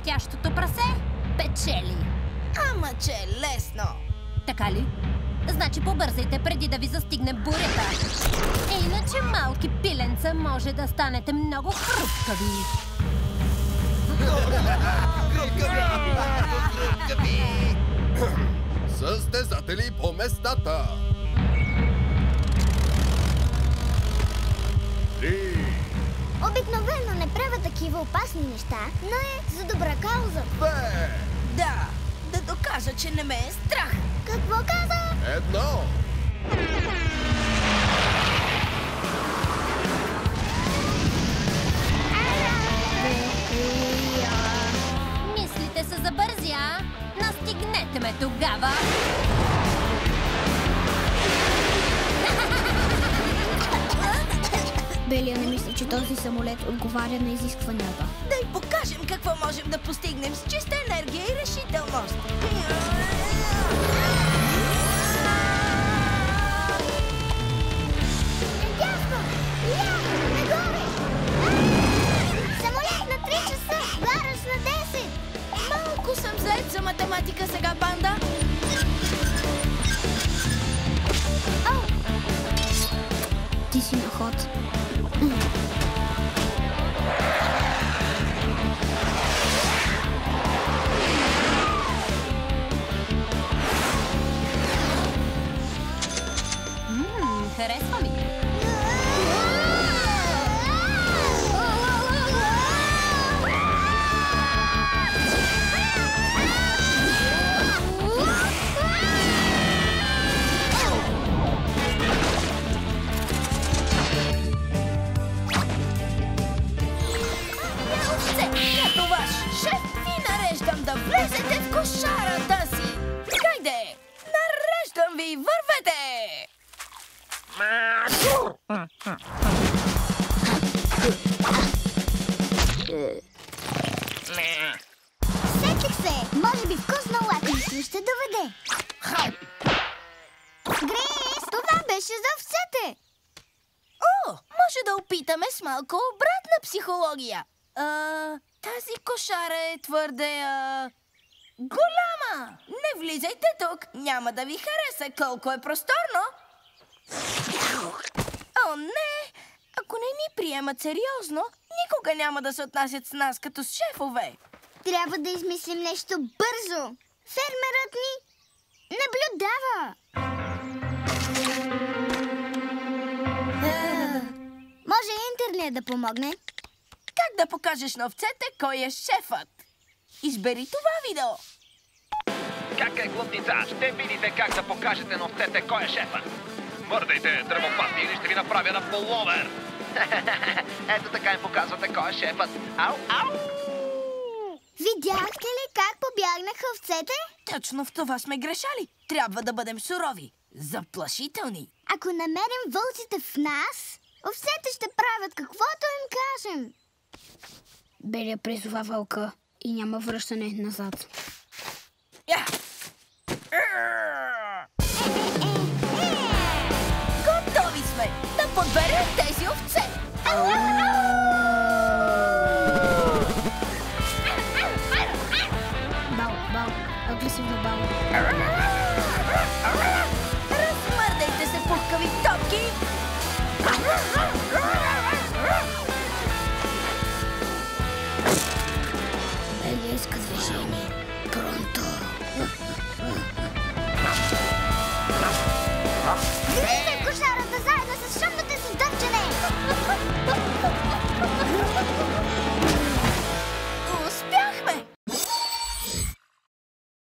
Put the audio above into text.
летящото прасе печели. Ама че е лесно. Така ли? Значи побързайте преди да ви застигне бурята. Иначе, малки пиленца, може да станете много хрупкави. Състезатели по местата. 3. Обикновено не правя такива опасни неща, но е за добра кауза. 2. Да докажа, че не ме е страх. Какво каза? 1. Мислите се забързя? Настигнете ме тогава! Белия не мисля, че този самолет отговаря на изискванията. Да й покажем какво можем да постигнем с чиста енергия и решителност. Надясно! Нагоре! Самолет на 3 часа! Гараж на 10! Малко съм заед за математика сега, банда. Ти си на ход. Харесва ми. Като ваш шеф ви нареждам да влезете в кошарата си. Хайде, нареждам ви, вървете! Сетих се! Може би вкусно лакомство ще доведе. Грис, това беше за овцете! О, може да опитаме с малко обратна психология. Тази кошара е твърде, голяма. Не влизайте тук, няма да ви хареса колко е просторно. О, не! Ако не ни приемат сериозно, никога няма да се отнасят с нас като с шефове. Трябва да измислим нещо бързо. Фермерът ни наблюдава. Може интернет да помогне? Как да покажеш на овцете кой е шефът? Избери това видео. Как е, глупница? Ще видите как да покажете на овцете кой е шефът. Мърдайте, дръвопасти, или ще ви направя на половер. Ето така им показвате кой е шефът. Ау, ау! Видяхте ли как побягнаха овцете? Точно в това сме грешали. Трябва да бъдем сурови, заплашителни. Ако намерим вълците в нас, овцете ще правят каквото им кажем. Белия призова вълка и няма връщане назад. Готови сме да подберем тези овце. Бау, агресивно бау. Размърдайте се, пухкави топки. Белия иска движение.